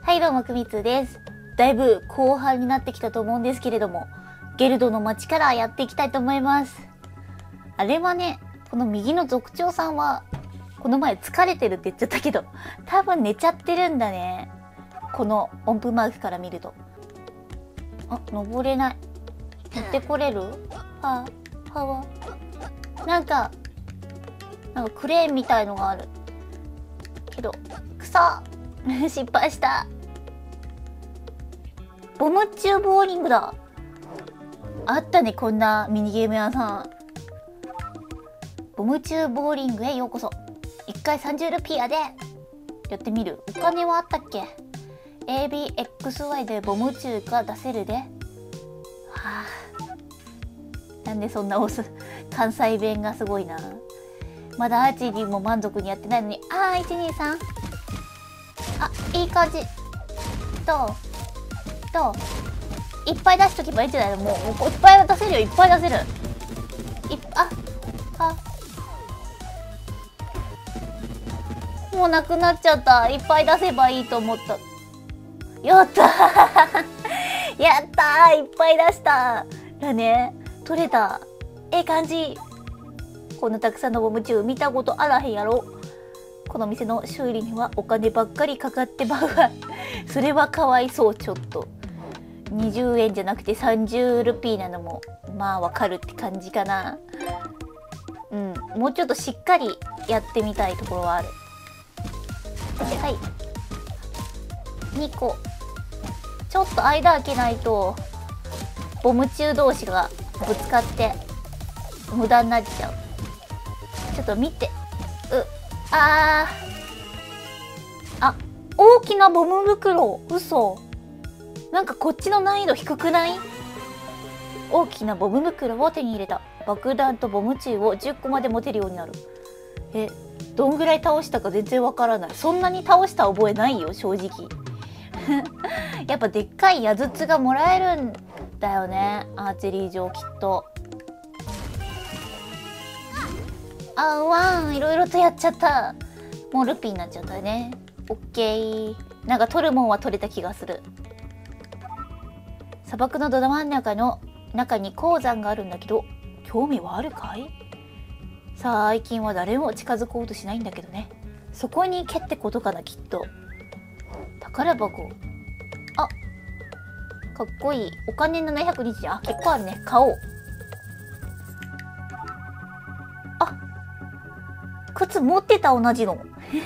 はいどうも、くみつです。だいぶ後半になってきたと思うんですけれども、ゲルドの街からやっていきたいと思います。あれはね、この右の族長さんは、この前疲れてるって言っちゃったけど、多分寝ちゃってるんだね。この音符マークから見ると。あ、登れない。行ってこれる？はわ。なんかクレーンみたいのがある。けど、失敗した。ボム中ボーリングだ。あったね、こんなミニゲーム屋さん。ボム中ボーリングへようこそ。1回30ルピアでやってみる。お金はあったっけ？ ABXY でボム中が出せるで。はあ、なんでそんな関西弁がすごいな。まだアーチェリーも満足にやってないのに。123。あ、いい感じ。どういっぱい出しとけばいいんじゃないの？もういっぱい出せるよ。いっぱい出せる。もうなくなっちゃった。いっぱい出せばいいと思った。やったーやったー、いっぱい出しただね。取れた。感じ。こんなたくさんのボム中見たことあらへんやろ。この店の修理にはお金ばっかりかかってまうわそれはかわいそう。ちょっと20円じゃなくて30ルピーなのもまあわかるって感じかな。もうちょっとしっかりやってみたいところはある。はい、2個。ちょっと間開けないとボム中同士がぶつかって無駄になっちゃう。ちょっと見て。大きなボム袋。嘘。なんかこっちの難易度低くない？大きなボム袋を手に入れた。爆弾とボム中を10個まで持てるようになる。どんぐらい倒したか全然わからない。そんなに倒した覚えないよ、正直やっぱでっかい矢筒がもらえるんだよね、アーチェリー場きっと。いろいろとやっちゃった。もうルピーになっちゃったね。オッケー。なんか取るもんは取れた気がする。砂漠のど真ん中に鉱山があるんだけど、興味はあるかい？最近は誰も近づこうとしないんだけどね。そこに行けってことかな、きっと。宝箱。かっこいい。お金720。結構あるね。買おう。靴持ってた、同じの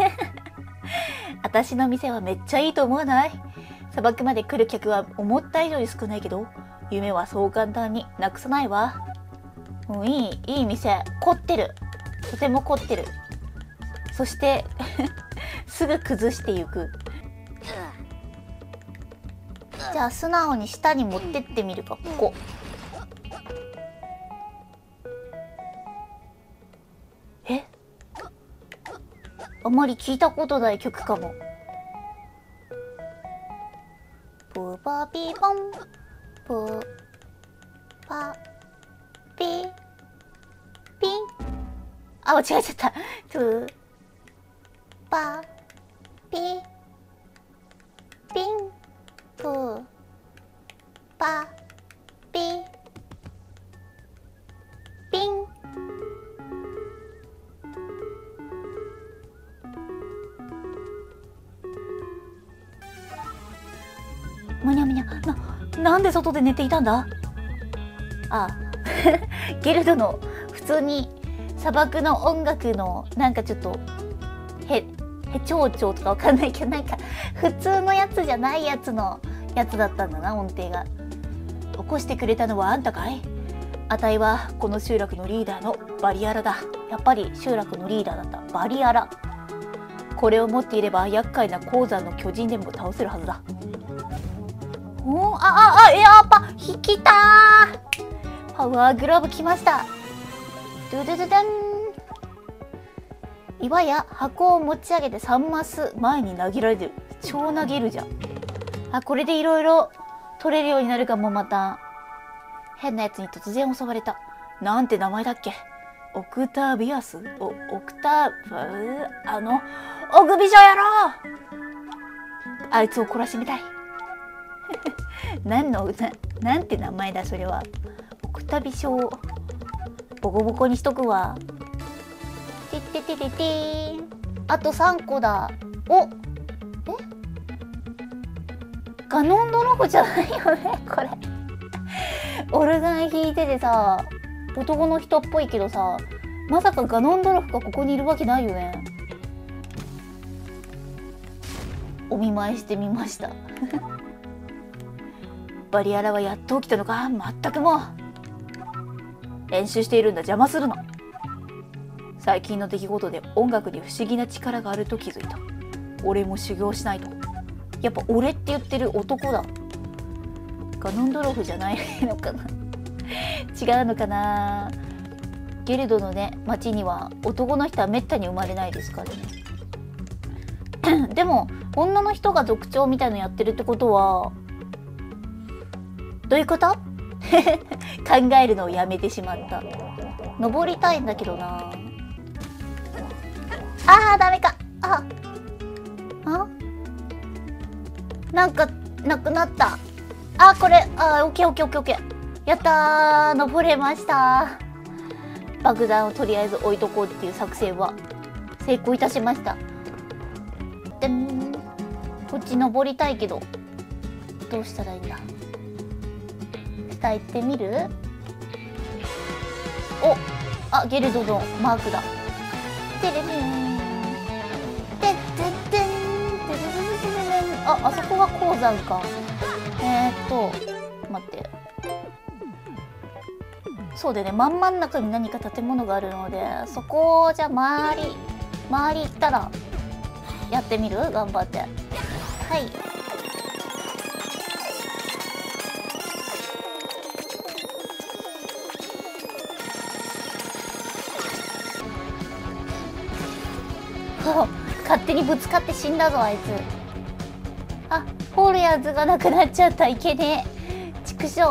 私の店はめっちゃいいと思わない？砂漠まで来る客は思った以上に少ないけど、夢はそう簡単になくさないわ。いい店。凝ってる。とても凝ってる。そしてすぐ崩していく。じゃあ素直に下に持ってってみるか。ここ。あまり聞いたことない曲かも。プパピポンプパピピン。間違えちゃった。プパピピンプパピピン。むにゃむにゃ。なんで外で寝ていたんだ？ゲルドの普通に砂漠の音楽のなんかちょっとへちょうちょうとかわかんないけど、なんか普通のやつじゃないやつだったんだな、音程が。起こしてくれたのはあんたかい？あたいはこの集落のリーダーのバリアラだ。やっぱり集落のリーダーだった。バリアラ。これを持っていれば厄介な鉱山の巨人でも倒せるはずだ。引きたー。パワーグローブ来ました。ドゥドゥドゥダン。岩や箱を持ち上げて3マス前に投げられる。超投げるじゃん。これでいろいろ取れるようになるかも。また変なやつに突然襲われた。なんて名前だっけ？オクタビアス？オクターブ？オグビジョやろう。 あいつを懲らしめたい。なんて名前だそれは。オクタビ賞ボコボコにしとくわ。てっててててーん。あと3個だ。お、ガノンドロフじゃないよねこれ。オルガン弾いててさ、男の人っぽいけどさ、まさかガノンドロフがここにいるわけないよね。お見舞いしてみました。バリアラはやっと起きたのか。まったくもう練習しているんだ、邪魔するな。最近の出来事で音楽に不思議な力があると気づいた。俺も修行しないと。やっぱ俺って言ってる男だ。ガノンドロフじゃないのかな。違うのかな。ゲルドのね、町には男の人はめったに生まれないですからね。でも女の人が族長みたいのやってるってことはどういうこと？考えるのをやめてしまった。登りたいんだけどな。ダメか。なんかなくなった。これオッケーオッケーオッケーオッケー。やったー、登れました。爆弾をとりあえず置いとこうっていう作戦は成功いたしました。でん、こっち登りたいけどどうしたらいいんだ。下行ってみる？ゲルドのマークだ。テレビーン。てってってん。あそこが鉱山か。待って。そうでね、真ん中に何か建物があるので、そこをじゃあ周り行ったらやってみる？頑張って。はい。勝手にぶつかって死んだぞあいつ。掘るやつがなくなっちゃった。いけねえ。畜生。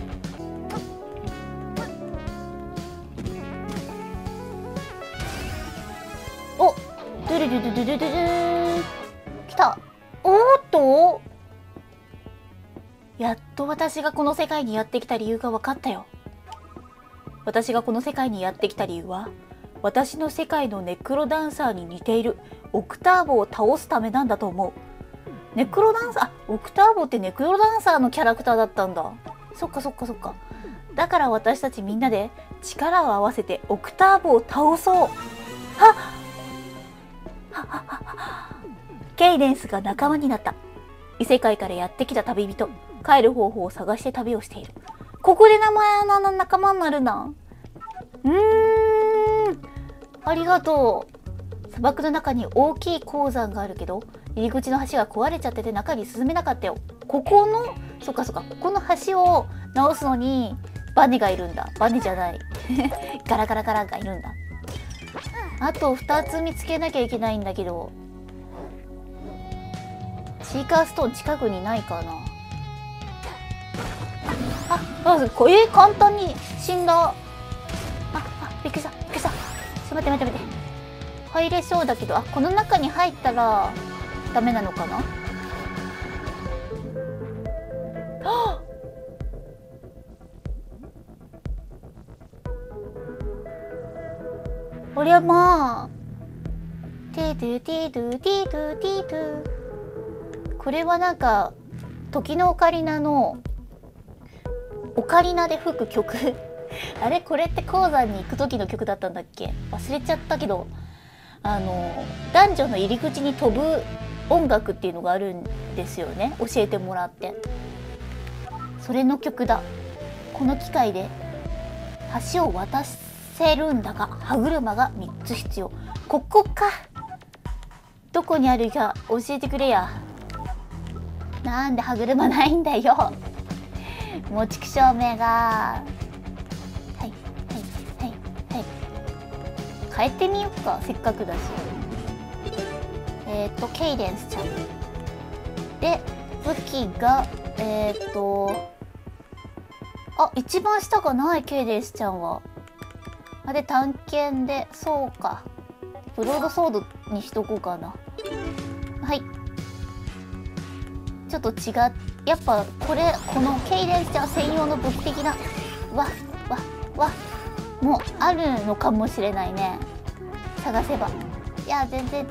ドゥルルルルルルルー。来た。おーっと、やっと私がこの世界にやってきた理由が分かったよ。私がこの世界にやってきた理由は、私の世界のネクロダンサーに似ているオクターボを倒すためなんだと思う。ネクロダンサー、オクターボってネクロダンサーのキャラクターだったんだ。そっかそっかそっか。だから私たちみんなで力を合わせてオクターボを倒そう。ケイデンスが仲間になった。異世界からやってきた旅人。帰る方法を探して旅をしている。ここで仲間になるな。ありがとう。砂漠の中に大きい鉱山があるけど、入り口の橋が壊れちゃってて中に進めなかったよ。ここの、そっかそっか、ここの橋を直すのにバネがいるんだ。バネじゃない。ガラガラガラがいるんだ。あと2つ見つけなきゃいけないんだけど、シーカーストーン近くにないかな。簡単に死んだ。びっくりしたびっくりした。ちょっと待って。入れそうだけど、この中に入ったらダメなのかな。おりゃまあ。テドゥテドゥテドゥテドゥ。これはなんか時のオカリナのオカリナで吹く曲。あれこれって鉱山に行く時の曲だったんだっけ？忘れちゃったけど、ダンジョンの入り口に飛ぶ音楽っていうのがあるんですよね。教えてもらって。それの曲だ。この機械で橋を渡せるんだが、歯車が3つ必要。ここか。どこにあるか教えてくれや。なんで歯車ないんだよ。もう畜生めが。変えてみよっか、せっかくだし。ケイデンスちゃんで、武器が一番下がない。ケイデンスちゃんはで、探検で、そうか、ブロードソードにしとこうかな。はい。 ちょっと違っ、やっぱこのケイデンスちゃん専用の武器的なわもうあるのかもしれないね。探せば。いや全然違う。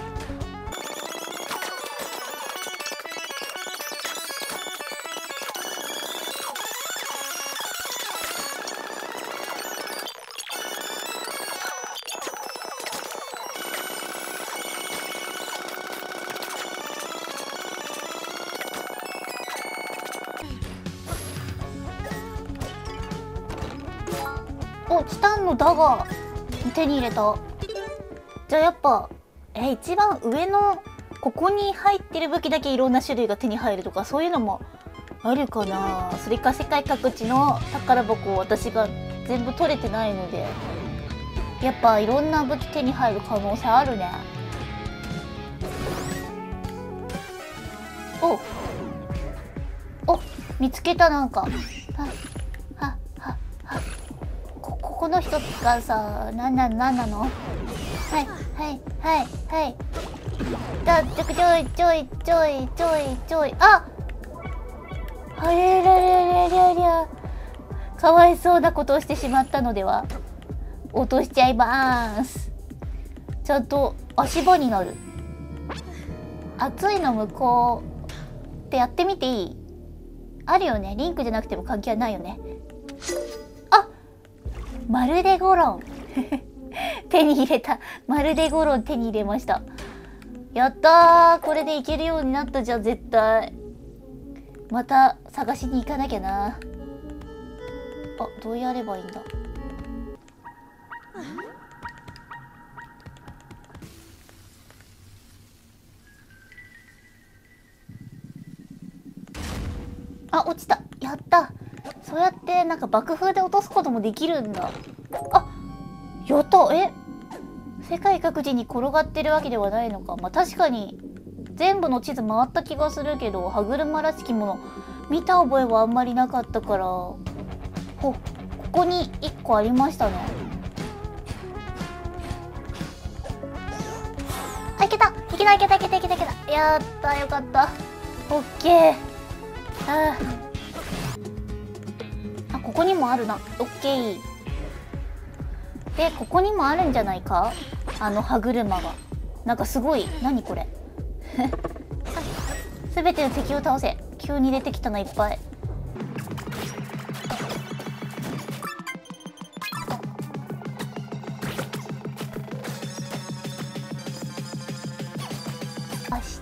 お、チタンのダガー手に入れた。じゃあやっぱ一番上のここに入ってる武器だけいろんな種類が手に入るとかそういうのもあるかな。それか世界各地の宝箱を私が全部取れてないので、やっぱいろんな武器手に入る可能性あるね。お見つけた。なんかこの人がさ、なんなのはいちょいあれかわいそうなことをしてしまったのでは。落としちゃいまーす。ちゃんと足場になる。熱いの向こうってやってみていい？あるよね。リンクじゃなくても関係はないよね。あ、まるでゴロン手に入れた。まるでゴロン手に入れました。やったー。これでいけるようになったじゃん絶対。また探しに行かなきゃな。あ、どうやればいいんだ。あ、落ちた。やった。そうやってなんか爆風で落とすこともできるんだ。あ、やった。世界各地に転がってるわけではないのか。まあ確かに全部の地図回った気がするけど、歯車らしきもの見た覚えはあんまりなかったから。ここに1個ありましたね。あ、いけた。いけた。やった。よかった。オッケー。あ、ここにもあるな。オッケー。で、ここにもあるんじゃないか、歯車が。なんかすごい。何これすべての敵を倒せ。急に出てきたな、いっぱい。押して、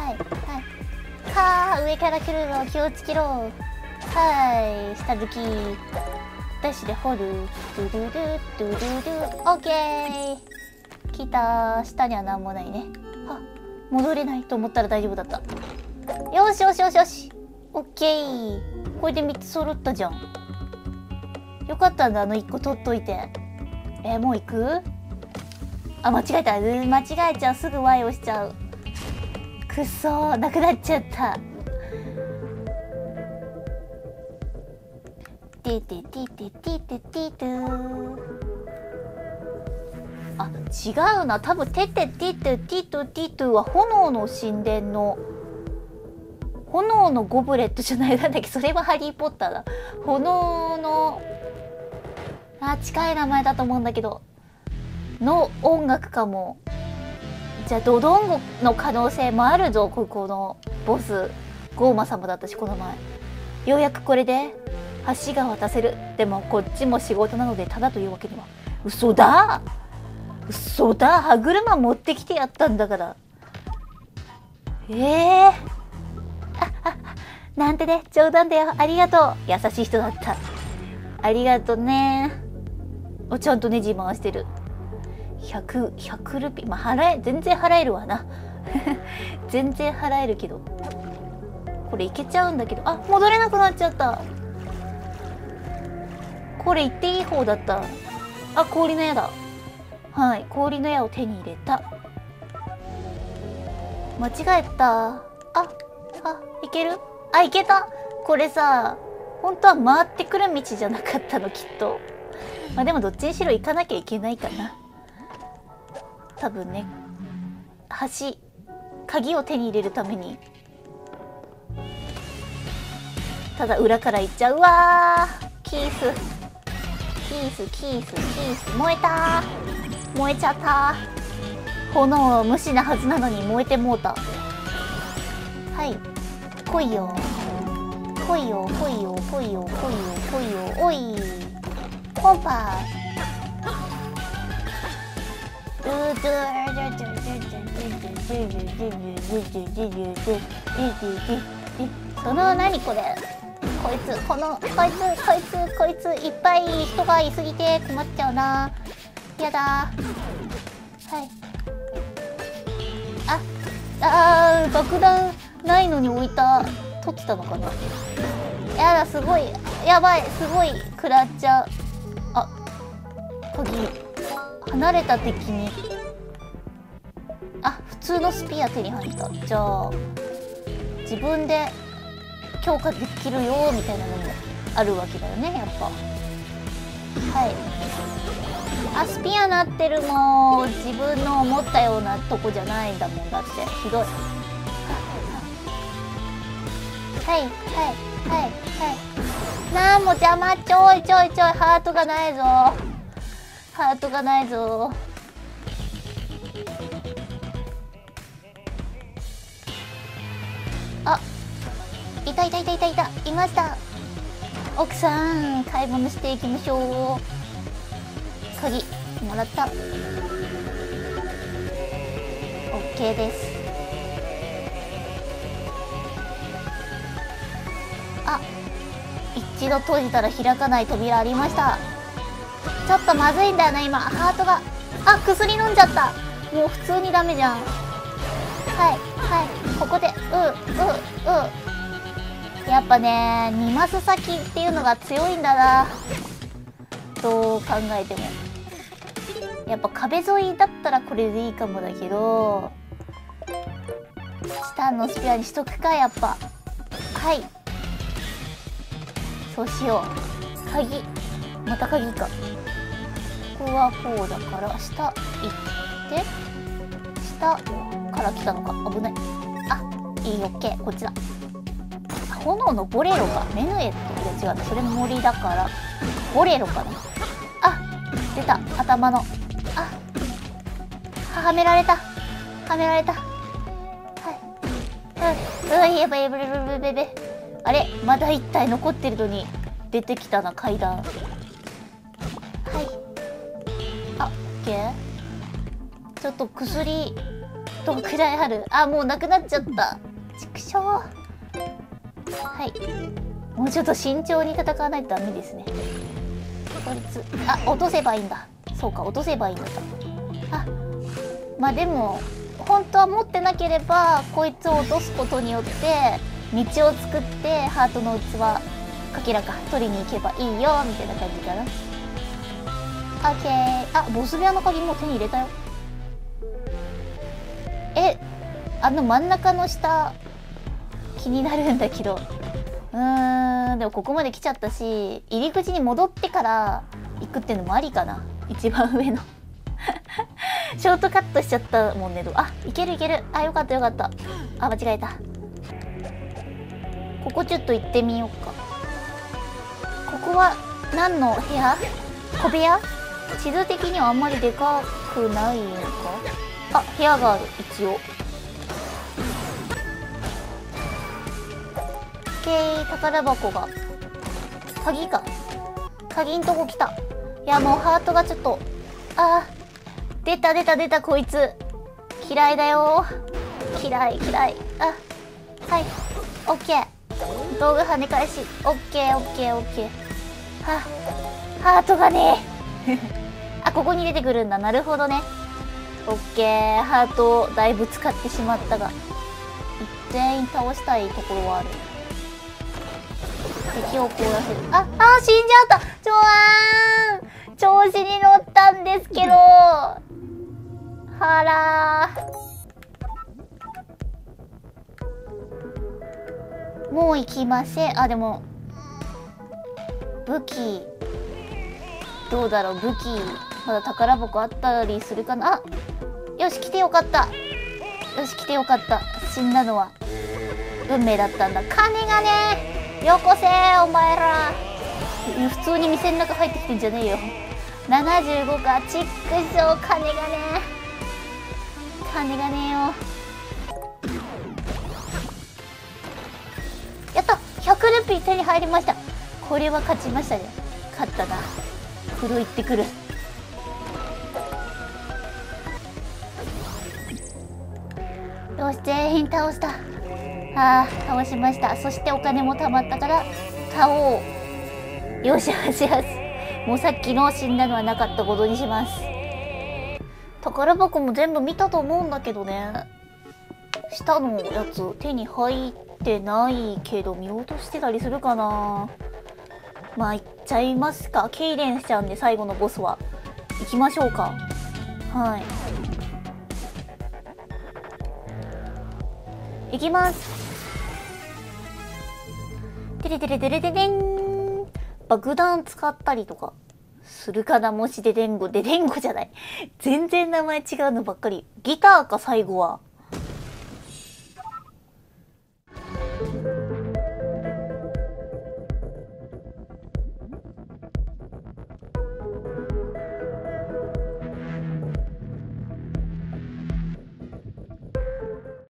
上から来るの気をつけろ。下敷きダッシュで掘る。ドゥドゥドゥドゥドゥドゥ。オッケー。来た。下には何もないね。戻れないと思ったら大丈夫だった。よし。オッケー。これで3つ揃ったじゃん。よかったんだ。1個取っといて。もう行く？あ、間違えた。間違えちゃう。すぐ Y 押しちゃう。くっそー。なくなっちゃった。あ、違うな。多分ティトは炎の神殿の炎のゴブレットじゃない。なんだっけ、それはハリーポッターだ。炎の近い名前だと思うんだけどの音楽かも。じゃあドドンゴの可能性もあるぞ。ここのボスゴーマ様だったし、この前。ようやくこれで橋が渡せる。でもこっちも仕事なのでただというわけには。嘘だ歯車持ってきてやったんだから。なんてね。冗談だよ。ありがとう。優しい人だった。ありがとね。ちゃんとネジ回してる。100ルピー。まあ全然払えるわな全然払えるけど、これいけちゃうんだけど。あ、戻れなくなっちゃった。これ行っていい方だった。あ、氷の矢だ。氷の矢を手に入れた。間違えた。いける？いけた。これさ、本当は回ってくる道じゃなかったの、きっと。まあでもどっちにしろ行かなきゃいけないかな。多分ね。鍵を手に入れるためにただ裏から行っちゃう。うわー、キース燃えたー、燃えちゃったー。炎無視なはずなのに燃えてもうた。はい、来いよ来いよ来いよ来いよ来いよ来いよ。おいコンパその何これ、こいついっぱい人がいすぎて困っちゃうな。やだ。はい。爆弾ないのに置いた。取ってたのかな。やだ、すごいやばい、すごい食らっちゃう。あ、鍵離れた敵に。あ、普通のスピア手に入った。じゃあ自分で強化できるよみたいなのもあるわけだよね、やっぱ。はい。あ、スピアなってるもん。自分の思ったようなとこじゃないんだもん。だってひどい。はいはいはいはい。なんも邪魔。ちょいハートがないぞ。ハートがないぞ。あ、いたいました。奥さん買い物していきましょう。鍵もらった。 OK です。あ、一度閉じたら開かない扉ありました。ちょっとまずいんだよね今。ハートが。あ、薬飲んじゃった。もう普通にダメじゃん。はいここでやっぱね、2マス先っていうのが強いんだな、どう考えても。やっぱ壁沿いだったらこれでいいかもだけど、チタンのスペアにしとくか、やっぱ。はい、そうしよう。鍵、また鍵か。ここはこうだから下行って下から来たのか。危ない。あ、いい、オッケー、こっちだ。炎のボレロか。メヌエット。いや違う、それ森だからボレロかな。あ、出た、頭の。あ、はめられた。はい、やばい。あれ、まだ1体残ってるのに出てきたな、階段。はい、あ、オッケー。ちょっと薬どんくらいある？あ、もうなくなっちゃった。畜生。はい、もうちょっと慎重に戦わないとダメですね。こいつ、あ、落とせばいいんだ。そうか、落とせばいいんだった。あ、まあでも本当は持ってなければこいつを落とすことによって道を作ってハートの器かけらか取りに行けばいいよみたいな感じかな。オッケー。あ、ボス部屋の鍵もう手に入れたよ。あの真ん中の下気になるんだけど。でもここまで来ちゃったし、入り口に戻ってから行くっていうのもありかな。一番上のショートカットしちゃったもんね。あ、いける。あ、よかった。あ、間違えた。ここちょっと行ってみようか。ここは何の部屋？小部屋？地図的にはあんまりでかくないのか。あ、部屋がある、一応。宝箱が。鍵か。鍵んとこ来た。いや、もうハートがちょっと。あー、出た、こいつ。嫌いだよ。嫌い。あ、はい。オッケー。道具跳ね返し。オッケー。は、ハートがねあ、ここに出てくるんだ。なるほどね。オッケー。ハートをだいぶ使ってしまったが、全員倒したいところはある。敵を凍らせる。死んじゃった。調子に乗ったんですけど。はらー。もう行きません。あ、でも武器どうだろう。武器まだ宝箱あったりするかな。あ、よし、来てよかった。死んだのは運命だったんだ。金がね、 よこせーお前ら。普通に店の中入ってきてんじゃねえよ。75か。チックショー。金がねえ。金がねえよ。やった、100ルピー手に入りました。これは勝ちましたね。勝ったな。黒行ってくる。よし、全員倒した。ああ、倒しました。そしてお金も貯まったから買おう。よしよしよし。もうさっきの死んだのはなかったことにします。宝箱も全部見たと思うんだけどね。下のやつ手に入ってないけど見落としてたりするかな。まあいっちゃいますか。ケイレンちゃんで最後のボスは行きましょうか。はい、行きます。てれてれてれてれん。爆弾使ったりとかするかな。もしデデンゴじゃない。全然名前違うのばっかり。ギターか最後は。